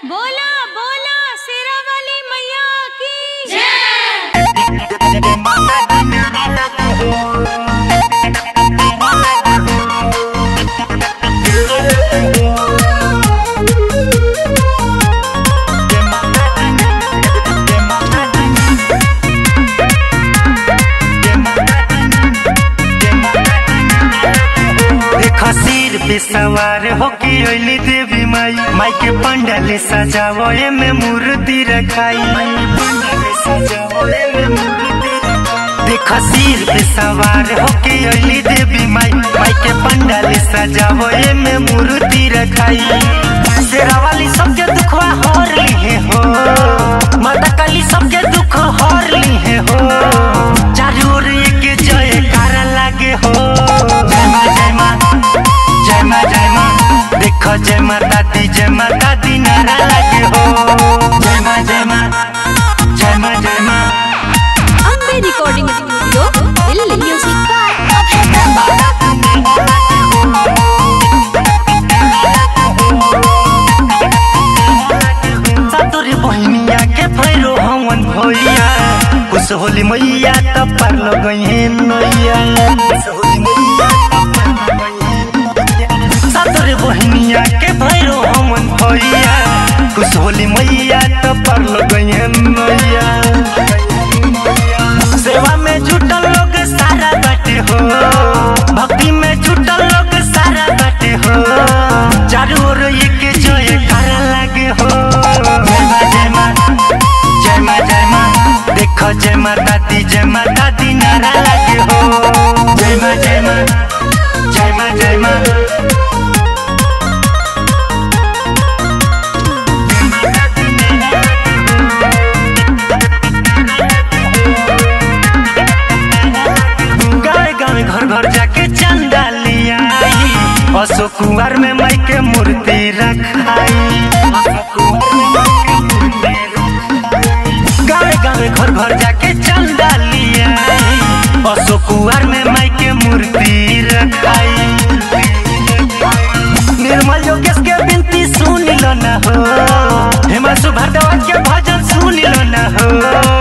बोला बोला शेरा वाली मैया की जय। सिर पे सवार होके अइली देवी माई, माई के पंडाल सजावो में मूर्ति रखाई। देख सिर पे सवार होके अइली देवी माई, माई के पंडाल सजावो में मूर्ति रखाई। शेरा वाली सबके दुखवा हर लिए हो, माता काली सबके दुख हर लिए हो। चारों ओर एक जयकारा लागे हो, जय मां जय मां जय मां जय मां। देखो जय माता दी नारा लागे हो, जय मां जय मां जय मां जय मां। Ambe recording studio Delhi. Music सातोरे बहनिया के भैरो हवन भैया, खुश होली मैया त पार लगइहे नैया। सातोरे बहनिया के भैरो हवन भैया, खुश होली मैया त पार लगइहे नैया। सेवा में जुटल लोग सारा बाटे हो, भक्ति में जुटल लोग सारा बाटे हो। चारों ओर एक जयकारा लागे हो, जय मां जय मां जय मां। देखो जय माता दी नारा लागे हो, जय मां जय मां जय मां जय मां। घर घर जाके चंदा लिया, अशोक कुंवर में माई के मूर्ति रखाई। गाँव गाँव घर घर जाके चंदा लिया, अशोक कुंवर में माई के मूर्ति रखाई। निर्मल योगेश के विनती सुन लो न हो, हेमा सुभाष के भजन सुन लो न हो।